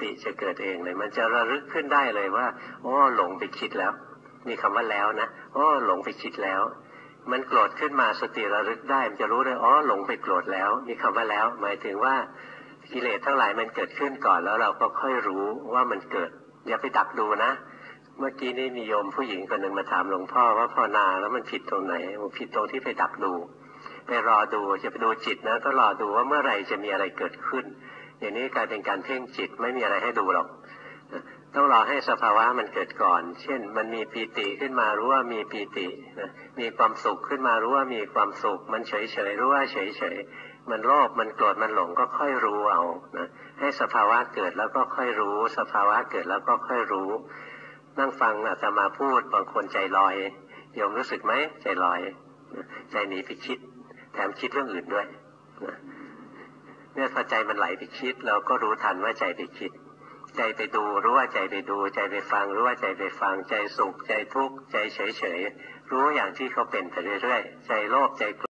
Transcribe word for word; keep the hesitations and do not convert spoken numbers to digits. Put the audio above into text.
ติจะเกิดเองเลยมันจะระลึกขึ้นได้เลยว่าโอ้หลงไปคิดแล้วมีคำว่าแล้วนะโอ้หลงไปคิดแล้วมันโกรธขึ้นมาสติระลึกได้มันจะรู้เลยอ๋อหลงไปโกรธแล้วมีคำว่าแล้วหมายถึงว่ากิเลสทั้งหลายมันเกิดขึ้นก่อนแล้วเราก็ค่อยรู้ว่ามันเกิดอย่าไปดักดูนะเมื่อกี้นี้มีโยมผู้หญิงคนหนึ่งมาถามหลวงพ่อว่าภาวนาแล้วมันผิดตรงไหนมันผิดตรงที่ไปดักดูไปรอดูจะไปดูจิตนะก็รอดูว่าเมื่อไหร่จะมีอะไรเกิดขึ้นอย่างนี้กลายเป็นการเพ่งจิตไม่มีอะไรให้ดูหรอกต้องรอให้สภาวะมันเกิดก่อนเช่นมันมีปีติขึ้นมารู้ว่ามีปีตินะมีความสุขขึ้นมารู้ว่ามีความสุขมันเฉยเฉยรู้ว่าเฉยเฉยมันโลภมันโกรธมันหลงก็ค่อยรู้เอานะให้สภาวะเกิดแล้วก็ค่อยรู้สภาวะเกิดแล้วก็ค่อยรู้นั่งฟังอาตมาพูดบางคนใจลอยโยมรู้สึกไหมใจลอยใจหนีไปคิดแถมคิดเรื่องอื่นด้วยนะเนี่ยพอใจมันไหลไปคิดเราก็รู้ทันว่าใจไปคิดใจไปดูรู้ว่าใจไปดูใจไปฟังรู้ว่าใจไปฟังใจสุขใจทุกข์ใจเฉยเฉยรู้อย่างที่เขาเป็นไปเรื่อยๆใจโลภใจ